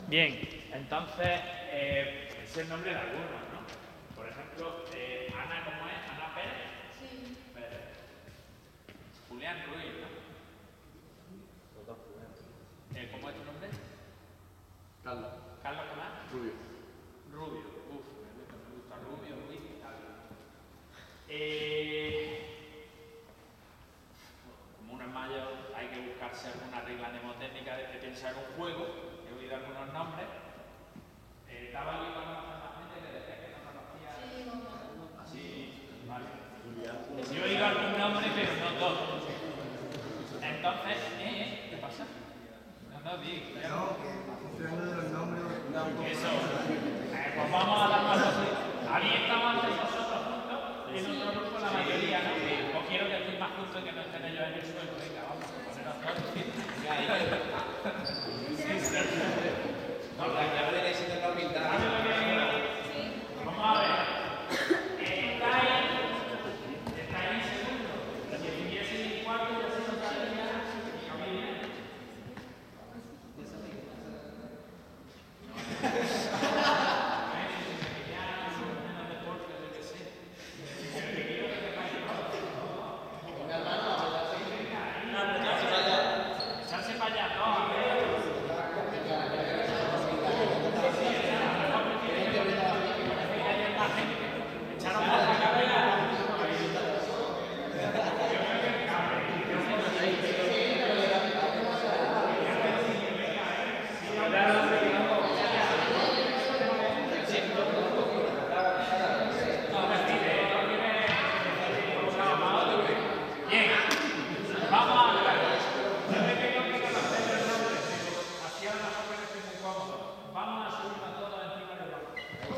Bien, entonces, es el nombre de algunos, ¿no? Por ejemplo, Ana, ¿cómo es? ¿Ana Pérez? Sí. Pérez. Julián Ruiz, ¿no? ¿Cómo es tu nombre? Carlos. ¿Carlos qué más? Rubio. Rubio. Uf, me gusta Rubio, Ruiz y Carlos. Como uno es mayor, hay que buscarse alguna regla mnemotécnica de que piensa en un juego. He oído algunos nombres. Estaba aquí con la gente que decía que no conocía. Sí, no. Sí, vale. Yo he oído algún nombre, pero no todos. Entonces, ¿qué pasa? No, digo. No, que estoy hablando de los nombres. Eso. Pues vamos a dar más así. Habéis estado antes vosotros juntos, en otro grupo la mayoría, ¿no? Os quiero que estéis más juntos y que no estén ellos en el suelo. Venga, vamos a ponernos todos. No, la clave del éxito es la humildad. Vamos a ver. Estáis en segundo. Si estuviese en cuarto, ya se nos daría. Echarse para allá, no, a ver. Echaron más para acá, venga. Bien, vamos a hablar. Yo me tengo que conocer el nombre, pero así ahora no puede ser muy cómodo. Vamos a subirnos todos encima del banco.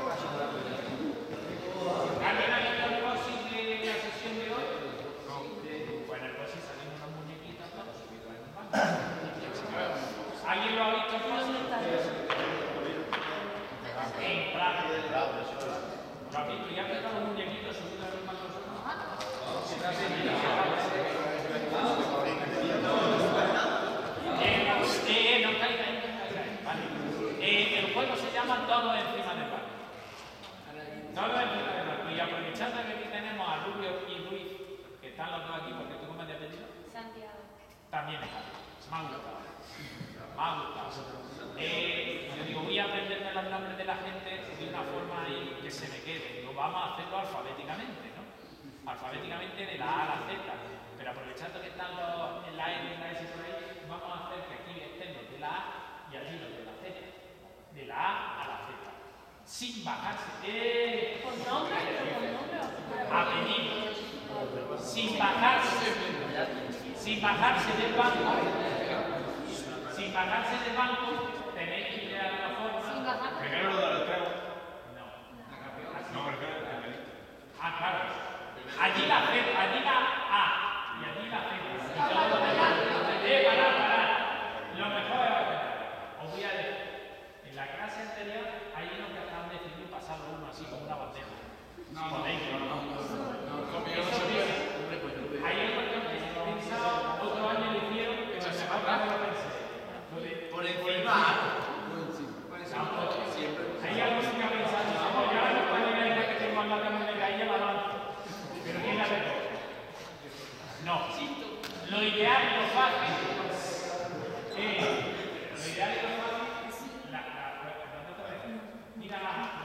¿Alguien ha visto el post-it de la sesión de hoy? No. Pues en el post-it salen unos muñequitos todos subidos en un banco. ¿Alguien lo ha visto el post-it? En Praga. ¿Lo has visto? ¿Y has visto los muñequitos subidos en un banco? No caigáis. Vale. El juego se llama Todo encima del banco. Todo encima del banco. Y aprovechando que aquí tenemos a Rubio y Luis, que están los dos aquí, porque tú, ¿cómo te has pedido? Santiago. También está. Me ha gustado. Me ha gustado. Yo digo, voy a aprenderme los nombres de la gente de una forma ahí que se me quede. Digo, vamos a hacerlo alfabéticamente, ¿no? Alfabéticamente de la A a la Z. Pero aprovechando que están en la N y la S por ahí, vamos a hacer que aquí estén los de la A y allí los de la Z. De la A a la Z. Sin bajarse. ¿Con nombre? ¿Pero con nombre? Apellido. Sin bajarse. Sin bajarse del banco. Sin bajarse del banco, tenéis que ir de alguna forma. Sin bajarse. Primero lo del trego. No. No, primero el primerito. Ah, claro. Allí la Z, allí la A y allí la Z. Y todo lo demás. Parad. Lo mejor es, os voy a decir, en la clase anterior hay unos que acaban de decidir pasarlo uno así como una bandeja. ¿Podéis? Hay otros que han pensado, otro año lo hicieron, pero se va a lo pensé. Por encima. Hay algunos que han pensado, no, yo ahora no puedo ver la que tengo al lado de la ella la lanzo. Pero ¿quién la recoge? No. Lo ideal y lo fácil. Lo ideal y lo fácil. Mira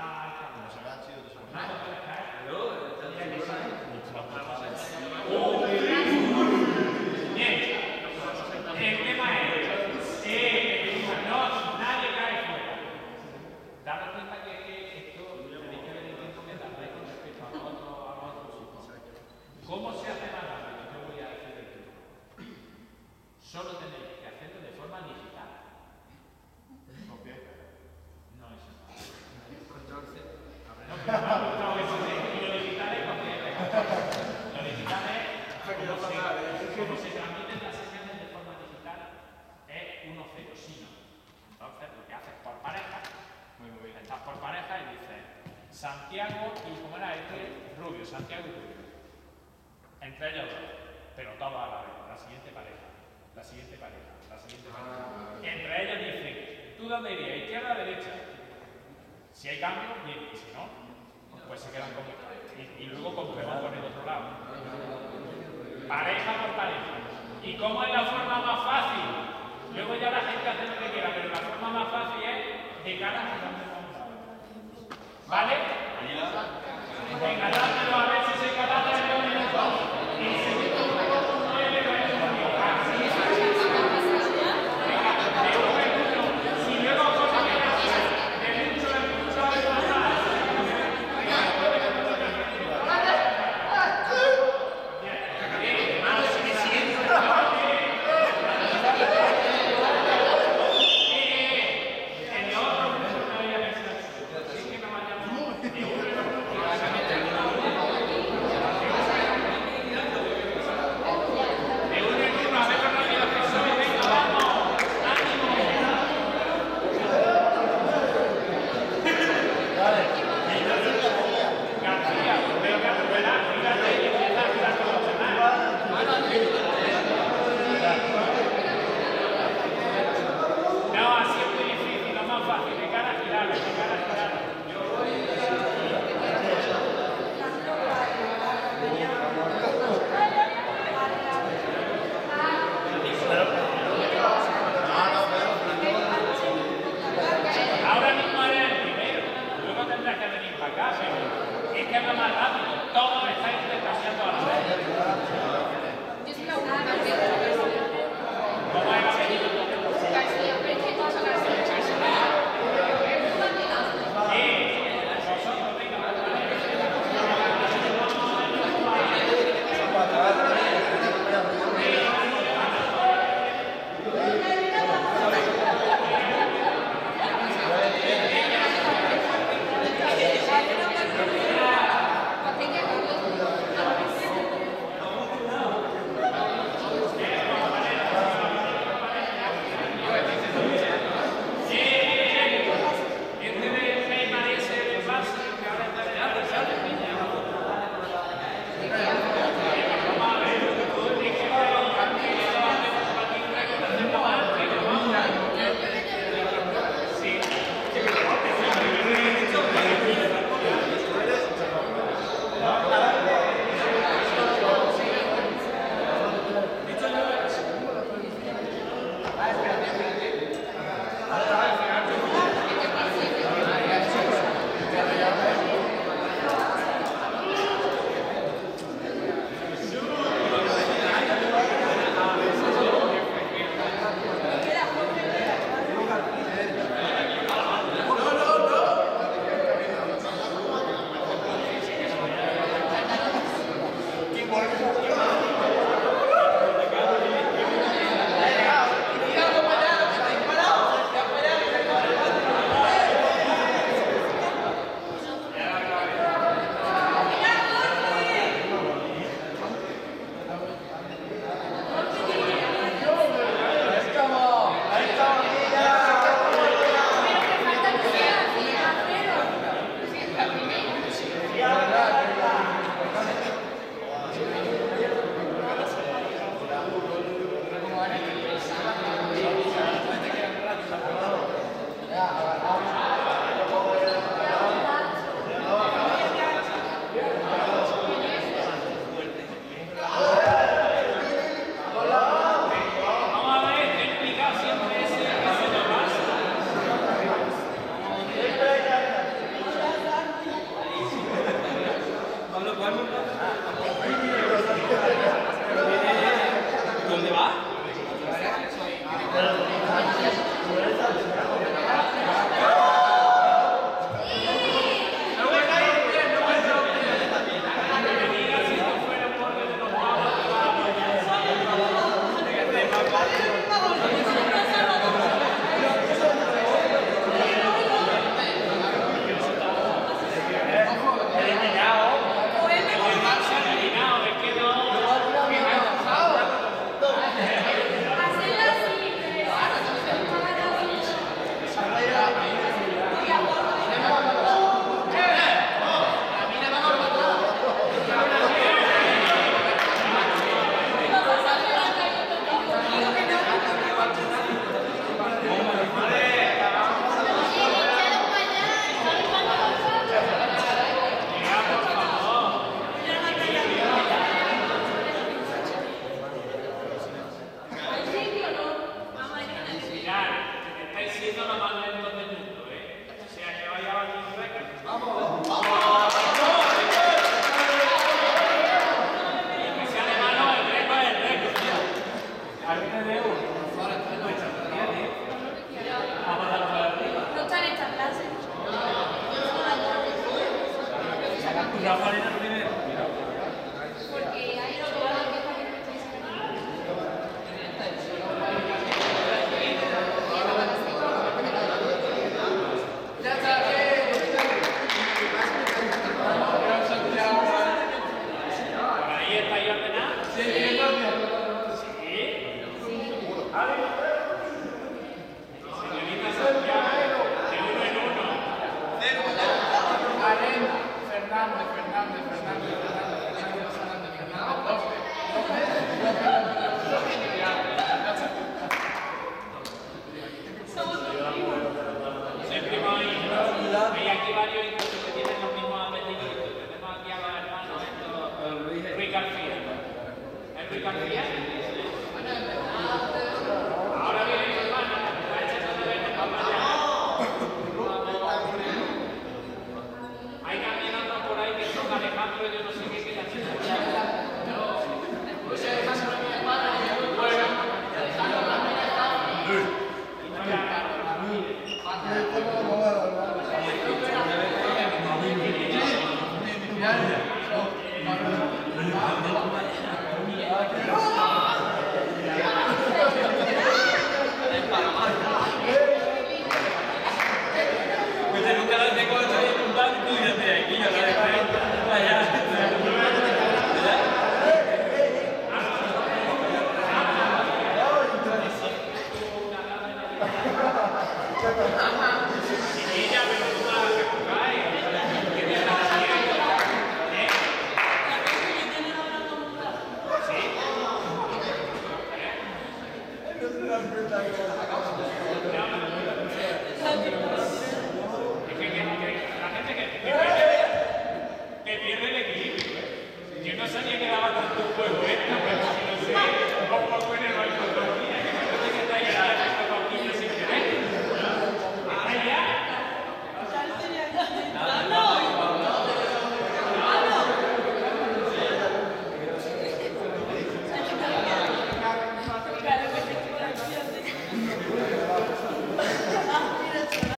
Bien. El tema es, nadie cae fuera. Daros cuenta que esto tenéis que ver el tiempo que tardáis con respecto a los otros. ¿Cómo se hace más rápido? Yo voy a decir el tiempo. Solo tenéis que hacerlo de forma digital. No, eso no. No, pero me ha gustado eso de lo digital es porque lo digital es como se transmiten las señales de forma digital es 1-0, sí, no. Entonces lo que haces por pareja, estás por pareja y dices Santiago y ¿cómo era este? Rubio, Santiago y Rubio. Entre ellos dos, pero todos a la vez, la siguiente pareja, la siguiente pareja, la siguiente pareja. Entre ellos dicen ¿Tú dónde irías? ¿Izquierda o derecha? Si hay cambio, bien. Y si no, pues se quedan como... Y luego cogemos por el otro lado. Pareja por pareja. ¿Y cómo es la forma más fácil? Luego ya la gente hace lo que quiera, pero la forma más fácil es de cara a donde vamos a ver. ¿Vale? Venga, dámelo a ver si soy capaz de hacerlo en el dos. Y el segundo grupo no le va a ir conmigo. Si luego cosa que de mucho de pasar. siendo lo más lento del mundo, ¿eh? O sea, que vaya a batir un récord. ¡Vamos! Que sea de mano, el récord es el récord, tío. ¿Alguien de uno? No están en esta clase. Rafael era el primero. Porque hay otro lado que está bien. ¿Por ahí estáis ordenados? Sí. ¿Sí? Señorita Santiago, de uno en uno. Arena, Fernández. Siempre hay aquí varios incluso que tienen los mismos apellidos. Tenemos aquí a los hermanos Ruiz García. ¿Es Ruiz García? Ahora viene mi hermano, está echando de verde para allá. Hay también otros por ahí que son Alejandro, yo no sé qué, que ya se Santi